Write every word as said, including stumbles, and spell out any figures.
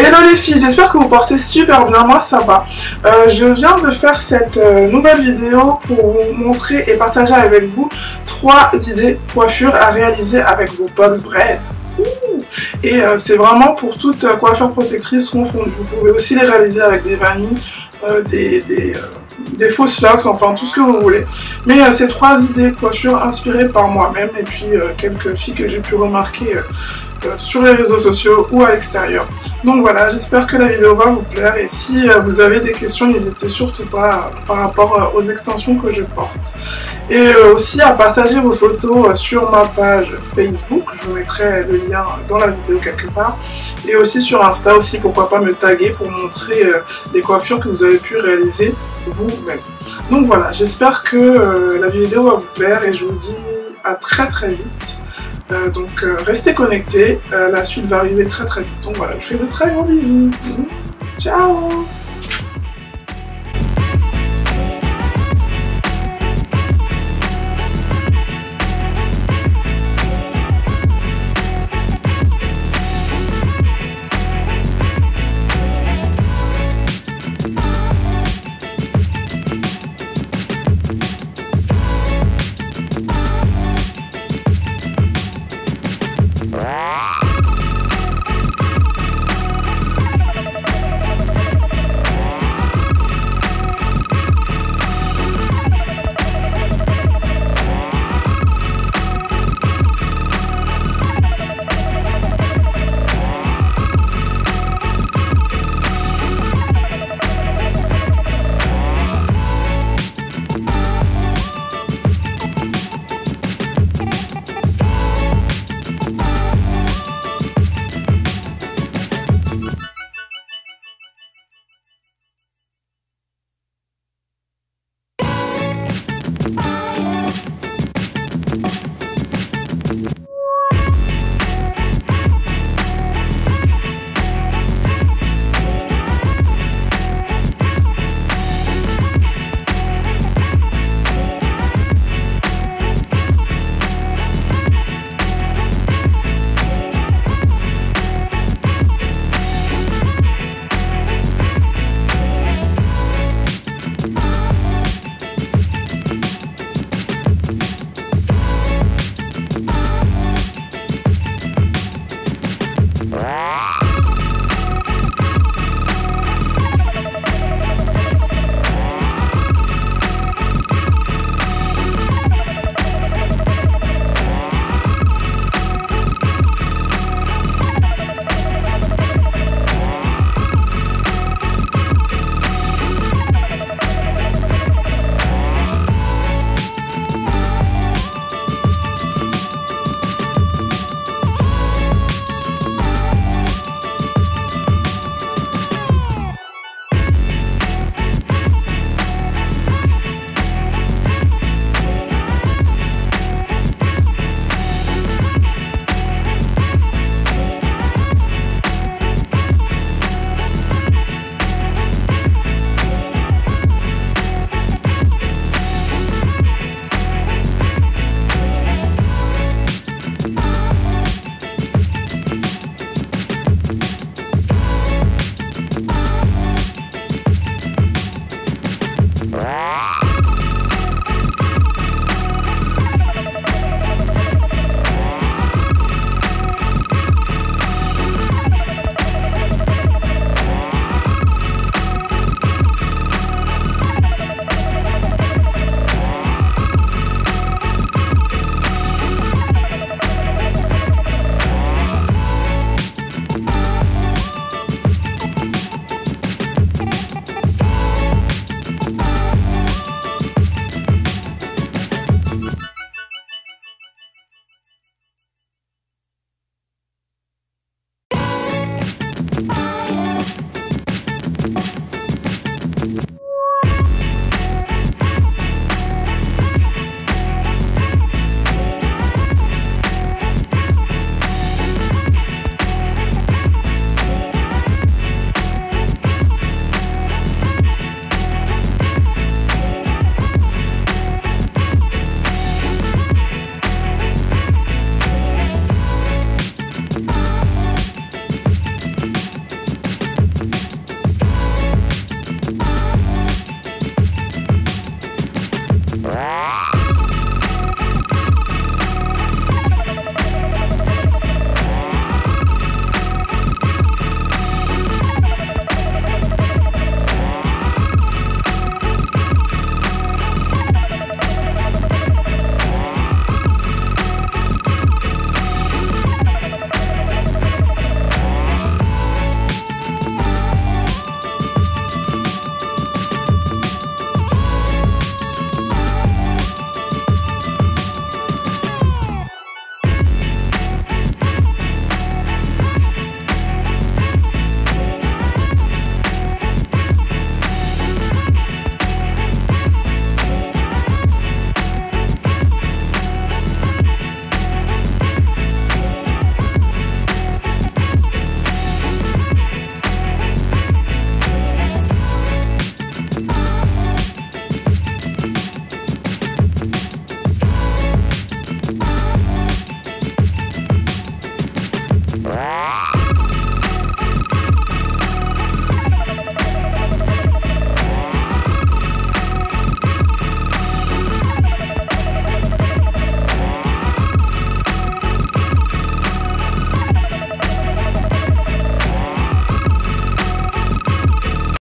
Hello les filles, j'espère que vous portez super bien, moi ça va. Euh, je viens de faire cette euh, nouvelle vidéo pour vous montrer et partager avec vous trois idées coiffure à réaliser avec vos box braids. Et euh, c'est vraiment pour toute euh, coiffure protectrice confondue. Vous pouvez aussi les réaliser avec des vanilles, euh, des, des, euh, des fausses locks, enfin tout ce que vous voulez. Mais euh, ces trois idées coiffure inspirées par moi-même et puis euh, quelques filles que j'ai pu remarquer euh, euh, sur les réseaux sociaux ou à l'extérieur. Donc voilà, j'espère que la vidéo va vous plaire et si euh, vous avez des questions, n'hésitez surtout pas euh, par rapport euh, aux extensions que je porte. Et euh, aussi à partager vos photos euh, sur ma page Facebook, je vous mettrai le lien dans la vidéo quelque part. Et aussi sur Insta aussi, pourquoi pas me taguer pour montrer euh, les coiffures que vous avez pu réaliser vous-même. Donc voilà, j'espère que euh, la vidéo va vous plaire et je vous dis à très très vite. Euh, donc euh, restez connectés, euh, la suite va arriver très très vite. Donc voilà, je fais de très gros bisous. Ciao.